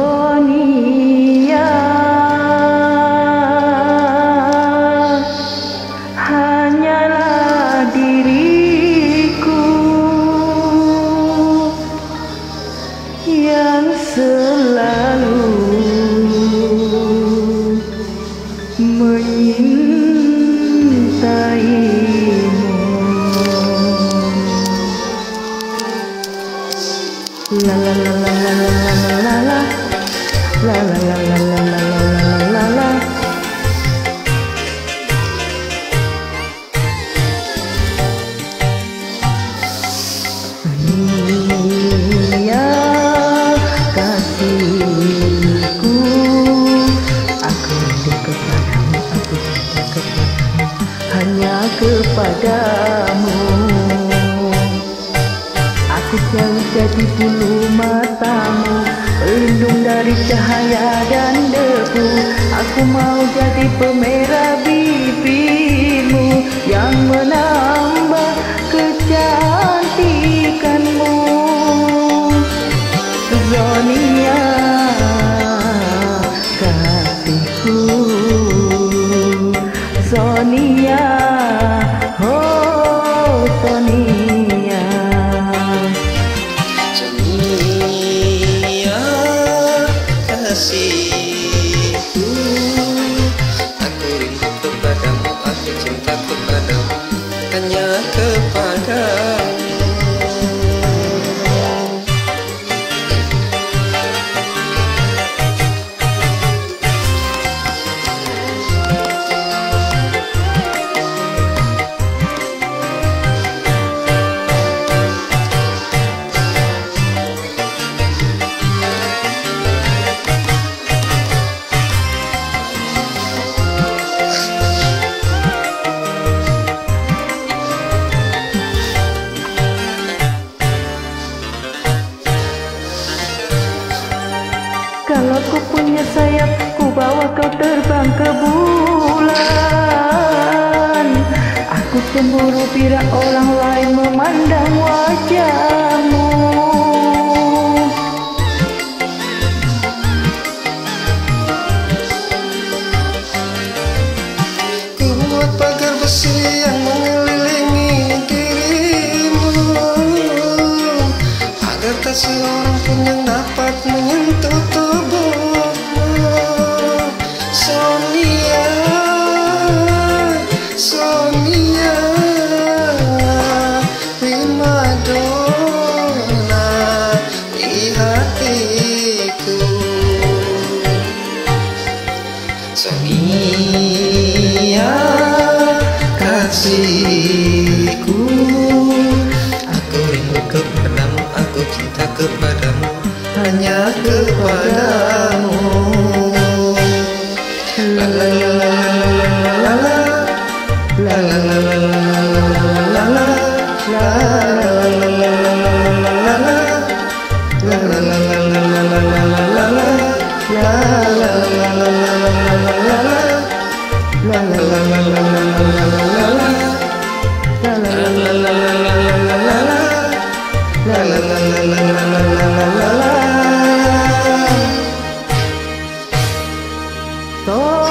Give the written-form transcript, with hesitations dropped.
Zonia, hanyalah diriku yang selalu menyintaimu. La la la la la la la la la la la la la la la. Dunia kasihku, aku rindu kepadamu, aku cinta kepadamu, hanya kepadamu. Aku jauh jadi bulu matamu, pelindung dari cahaya dan debu. Aku mau jadi pemerah bibirmu yang menambah kecantikanmu. Zonia, kasihku. Zonia, oh Zonia. Zonia, kasihku, aku rindu kepadamu, aku cinta kepadamu, hanya kepadamu. Kalau ku punya sayap, ku bawa kau terbang ke bulan. Aku cemburu bila orang lain memandang wajahmu. Ku buat pagar besi yang mengelilingi dirimu, agar tak seorang pun yang dapat menyentuh tubuhmu. Zonia, Zonia, primadona di hatiku. Zonia, kasihku, aku rindu kepadamu, aku cinta kepadamu, hanya kepadamu. La la la la la la la la la la la la Zonia.